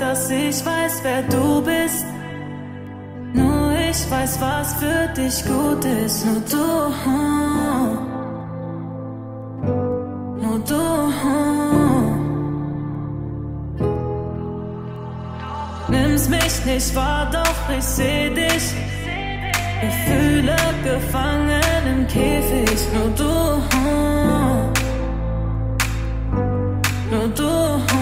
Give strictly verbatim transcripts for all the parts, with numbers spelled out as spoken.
dass ich weiß, wer du bist. Nur ich weiß, was für dich gut ist. Nur du, nur du. Nimmst mich nicht wahr, doch ich seh dich. Gefühle gefangen im Käfig. Nur du, nur du.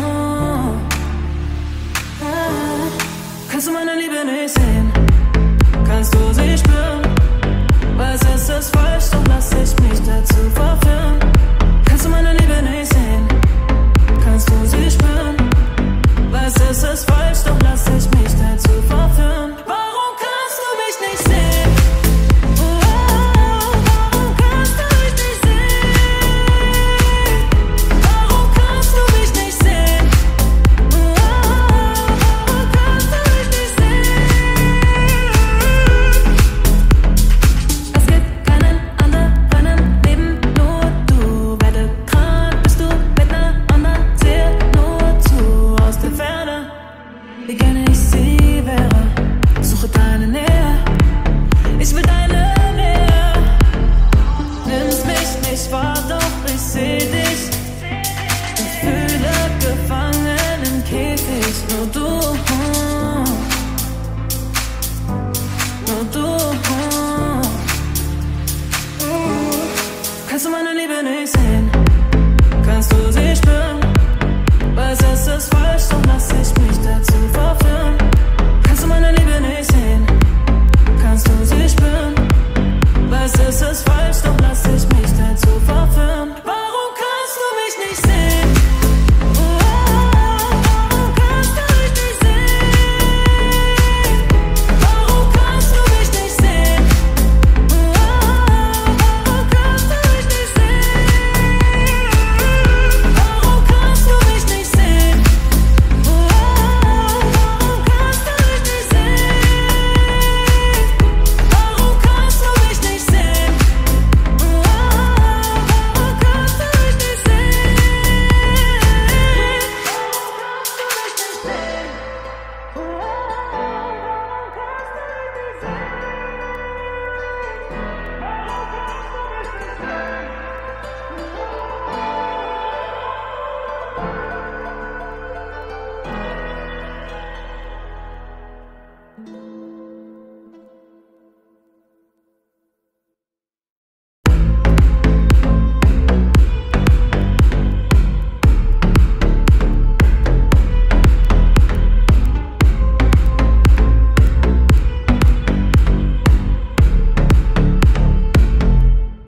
Kannst du meine Liebe nicht sehen? Kannst du sie spüren? Weiß, es ist falsch, doch lass ich mich dazu verführen. Kannst du meine Liebe nicht sehen? Kannst du sie spüren? Weiß, es ist falsch, doch lass ich mich dazu verführen. Warum kannst du mich nicht sehen? Oh, warum kannst du mich nicht sehen? Warum kannst du mich nicht sehen? Oh, warum kannst du mich nicht sehen? Es gibt keinen anderen Leben, nur du. Werde krank, bist du mit ner anderen, sehe nur zu aus der Ferne. Wie gerne ich sie wäre, suche deine Nähe, ich will deine Nähe. Nimmst mich nicht wahr, doch ich seh dich. Gefühle gefangen im Käfig, nur du.